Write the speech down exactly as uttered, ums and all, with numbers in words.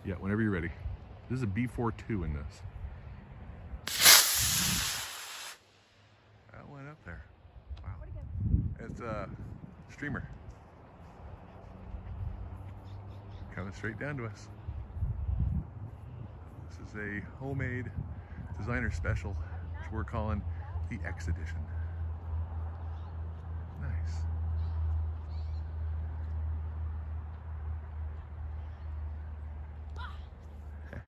Yeah, whenever you're ready. This is a B forty-two in this. That went up there. Wow. It's a streamer. Coming straight down to us. This is a homemade designer special, which we're calling the X edition.